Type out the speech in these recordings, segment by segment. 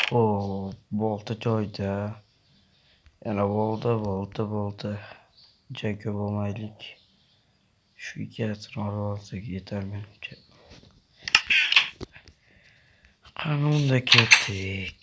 O bolta joyda. Yana bolta. Joyga bo'lmaylik. Shu ikkasini olib olsak yetar menimcha. Qanunda ketdik.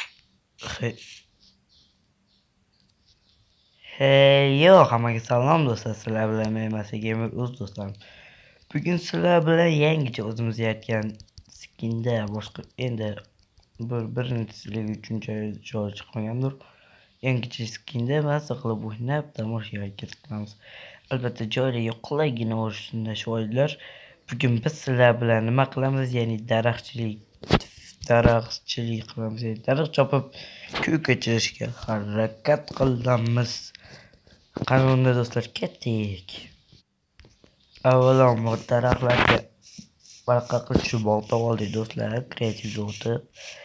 Hey, hammaga salom do'stlar. Sizlar bilan men Gamer o'z do'stlarim. Bugun sizlar bilan yangicha o'zimiz yaratgan skinda boshqa endi birinchisilik uchinchi joy chiqmagandir. Yangicha skinda mazza qilib o'ynab tomosha qilamiz. Albatta joylarga qulaygina o'rishsinda shoirlar. Bugun biz sizlar bilan nima qilamiz? Ya'ni daraxtchilik qilamiz. Daraxt chopib kuy ko'chirishga harakat qilamiz. Qanunda do'stlar ketdik. Avvalambor daraxtlarga barqa qilishni bolta oldik do'stlar, kreativ o'tib.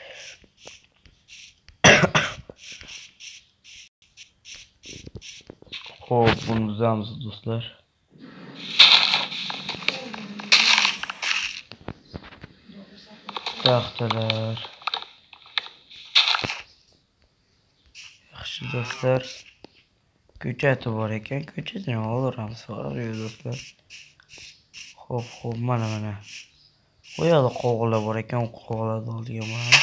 Xo'p, buni buzamiz do'stlar. Taxtalar. Yaxshi do'stlar. Ko'chati bor ekan, ko'chatini olamiz do'stlar. Xo'p, mana. Bu yerda qo'g'lar bor ekan, qo'g'larni olganman.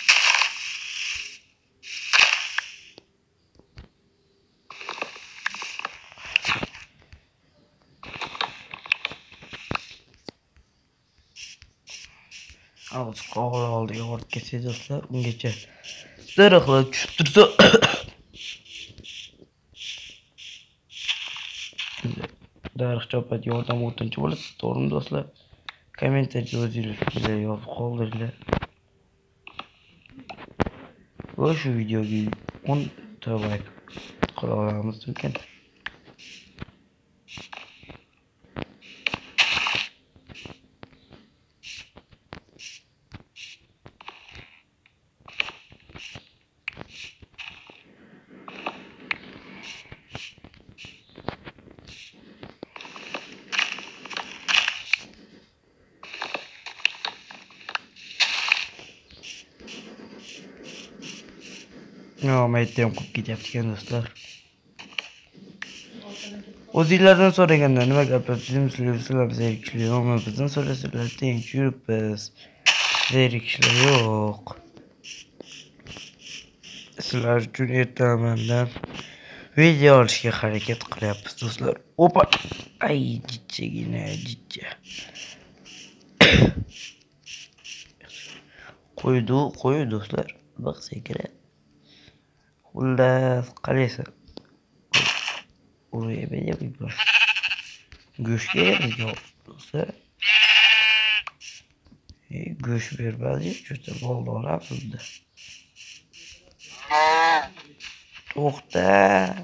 Hozir qo'g'lar oldiga borib ketsak do'stlar, ungacha daraxtlar tushib tursa daraxt chopadi yordam o'tinchi bo'ladi, to'g'rimi do'stlar? Kommentariyada o'zingiz yozib qoldiringlar. Va shu videoga 10 ta like qila olamiz ekan. Maytdan qilib ketyapti do'stlar. O'zingizlardan so'raganda nima gapirishimiz sizlar zerikishlar yo'qmi? Bizdan so'rasizlar tinch yuribmiz. Zerikishlar yo'q. Sizlar uchun ertamandan video olishga harakat qilyapmiz do'stlar. Opa! Ay, jichchagina. Qo'y do'stlar. Baqsa kerak. Xullas, qaraysan. Oraya yapayım. Göç gelmiyor do'stlar. Göç vermez juda bollar aslında. To'xta.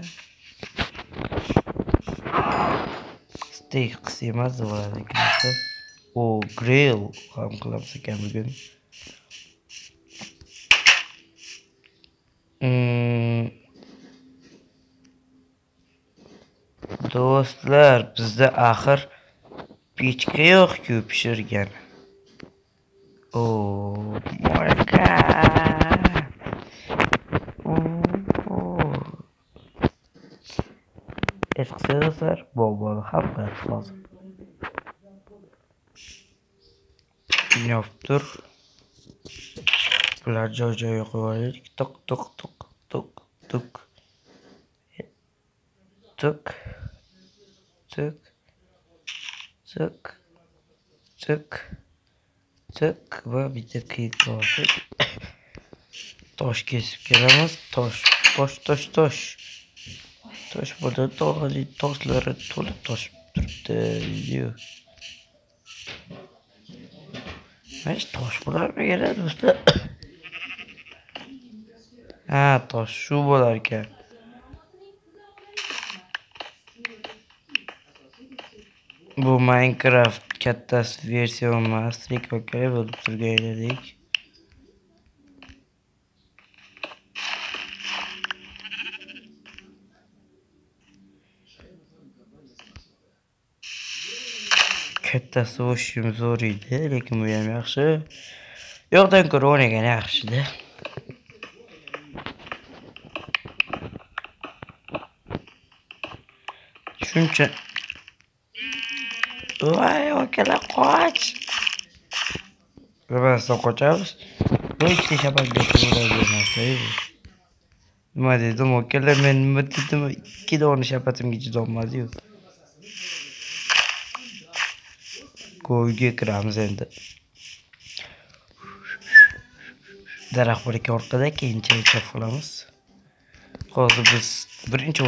Steak qilsangiz bo'ladi do'stlar. O grill ham qilamiz ekan bugun. Do'stlar, bizda axir pechka yo'q-ku pishirgan. Oh my god. Eski do'stlar, bol ham qilamiz hozir. Yoptir. Bular joy-joyiga qo'yaylik. Tok. Tık va bitta qiyiq bosib tosh kesib kelamiz. Tosh bo'ldi, toshlari to'lib toshib turibdi. Mana tosh bo'larmi kerak do'stlar? Ha, tosh shu bo'lar ekan. Bu Minecraft kattasi versiya emas, rekordga bo'lib turgan edik. Kattasi o'shim zo'r edi, lekin bu ham yaxshi. Yo'qdan ko'ra o'ynagan yaxshi-da. Shuncha. Voy, akalar qoch. Biz qochamiz. Bu ikkita shapakga o'ravermasay. Nima dedim, akalar, men nima dedim, ikki dona shapatimga chidolmadi-yu. Ko'yga kiramiz endi. Daraxt bir ikki orqada keyinchalik chop qilamiz. Hozir biz birinchi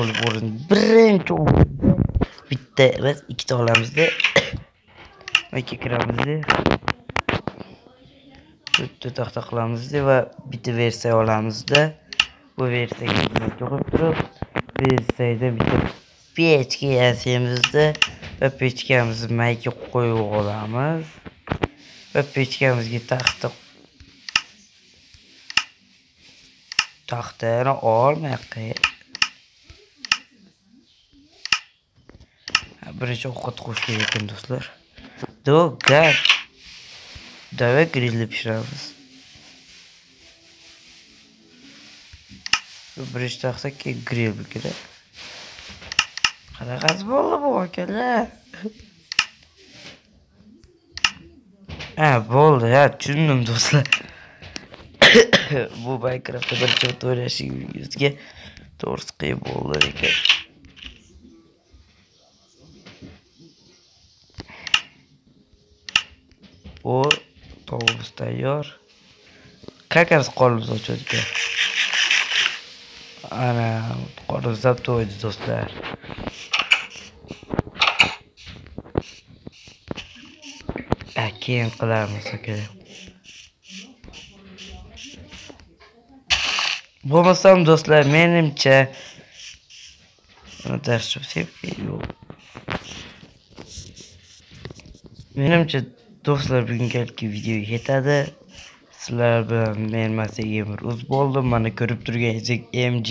bitta emas, ikkita olamizda. Ikki kiramizda. Bitta taxta qilamizda va bitta versiya olamizda. Bu versiyaga to'g'ri turib, versiyada bitta pechka yasamizda va pechkamizni mayga qo'yib olamiz. Va pechkamizga taxtani olmay birinchi ovqat qo'yish kerak ekan do'stlar. Давай grillni pishiramiz. Birinchi taxta keyin grill kerak. Qanaqasi bo'ldi bu akalar? Bo'ldi, tushundim do'stlar. Bu Minecraftda birinchi marta o'ynashingizga to'g'risi qiyin bo'ldi ekan. O tavuğumuz tayyor. Kakamiz qornimiz ochadi ekan. Ana, qornimiz ham to'ydi do'stlar. Keyin qilamiz aka. Bo'lmasam do'stlar, menimcha do'stlar, bugungi video yetadi. Sizlar bilan men Master Gamer Uz bo'ldim. Mana ko'rib turganingizdek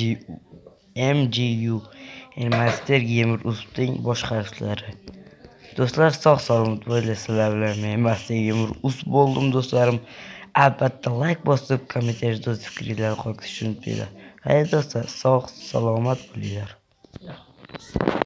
MGU Master Gamer Uzning bosh harflari. Do'stlar, sog' salomat bo'lasizlar bilan men Master Gamer Uz bo'ldim do'stlarim. Albatta like bosib, kommentariyada o'z fikringizni qoldirishni unutmanglar. Hayır do'stlar, sog' salomat bo'linglar.